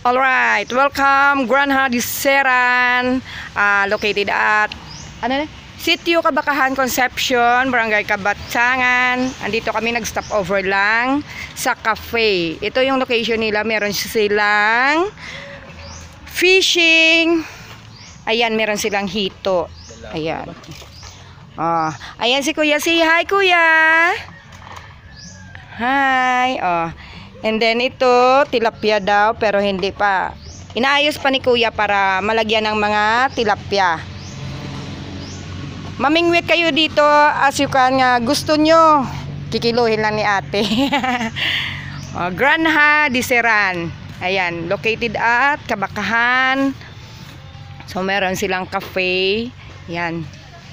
Alright, welcome Granja Diseran, located at Sitio Kabakahan Concepcion, Barangay Kabatsangan. Andito kami nag-stop over lang sa cafe. Ito yung location nila, meron silang fishing. Ayan, meron silang hito. Ayan. Ayan si Kuya, say hi Kuya. Hi. And then ito, tilapia daw pero hindi pa. Inaayos pa ni Kuya para malagyan ng mga tilapia. Mamingwit kayo dito as you can, gusto nyo. Kikiluhin lang ni ate. Granja Diseran. Ayan, located at Kabakahan. So meron silang cafe. Ayan.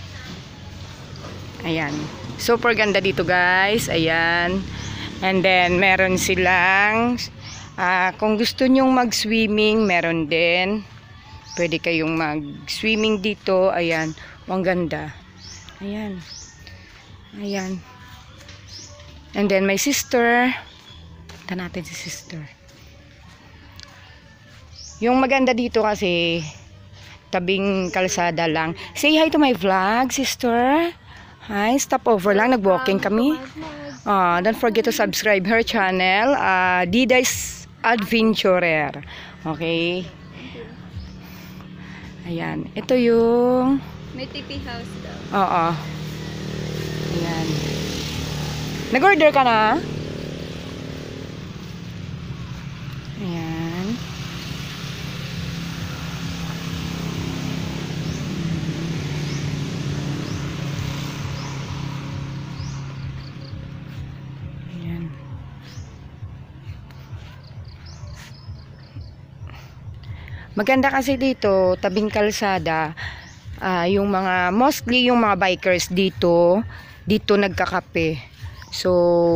Ayan. Super ganda dito guys. Ayan. And then, meron silang, kung gusto nyong mag-swimming, meron din. Pwede kayong mag-swimming dito. Ayan. Ang ganda. Ayan. Ayan. And then, my sister. Ito natin si sister. Yung maganda dito kasi, tabing kalsada lang. Say hi to my vlog, sister. Hi, stop over lang. Nag-walking kami. Don't forget to subscribe her channel, Dida's Adventurer. Okay. Ayan. Ito yung may TP house daw. Oo. Ayan. Nag-order ka na? Ayan. Maganda kasi dito, tabing kalsada, yung mga, mostly yung mga bikers dito nagkakape. So,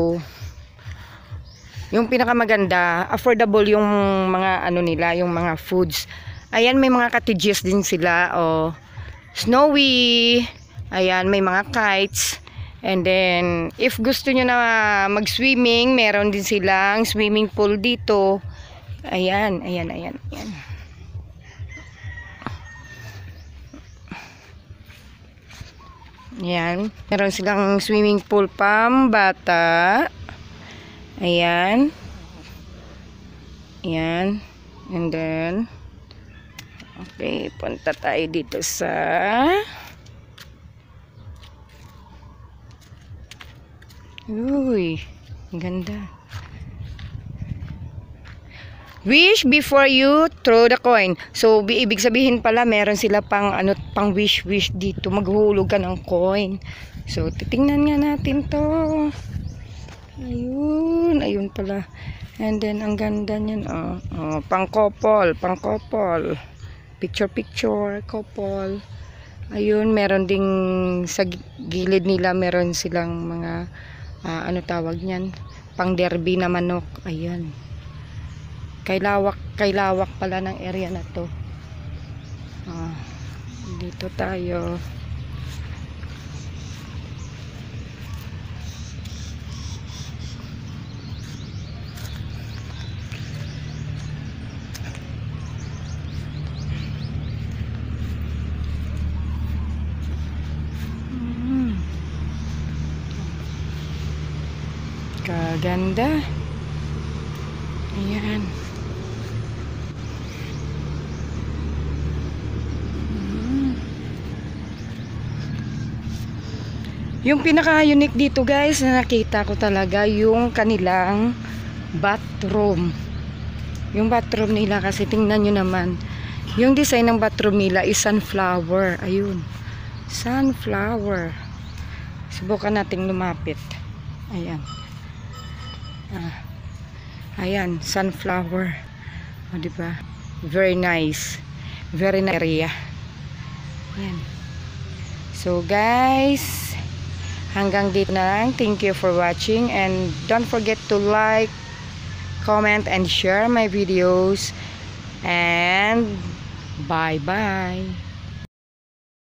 yung pinakamaganda, affordable yung mga ano nila, yung mga foods. Ayan, may mga cottages din sila, snowy, ayan, may mga kites. And then, if gusto nyo na mag-swimming, meron din silang swimming pool dito. Ayan, ayan, ayan, ayan. Ayan, meron silang swimming pool pambata. Ayan. Ayan. And then, okay, punta tayo dito sa uy, ganda. Wish before you throw the coin. So, ibig sabihin pala, meron sila pang wish dito. Maghuhulog ka ng coin. So, titingnan nga natin to. Ayun, ayun pala. And then, ang ganda niyan. Pang couple. Picture, couple. Ayun, meron ding sa gilid nila, meron silang mga, ano tawag niyan? Pang derby na manok. Ayun. Kailawak pala ng area na to. Dito tayo. Kaganda. Ayan. Yung pinaka-unique dito guys na nakita ko talaga yung kanilang bathroom. Yung bathroom nila kasi tingnan nyo naman. Yung design ng bathroom nila is sunflower. Ayun. Sunflower. Subukan nating lumapit. Ayan. Ayan. Sunflower. O diba? Very nice. Very nice area. Ayan. So guys, hanggang dito na lang. Thank you for watching and don't forget to like, comment, and share my videos. And bye-bye.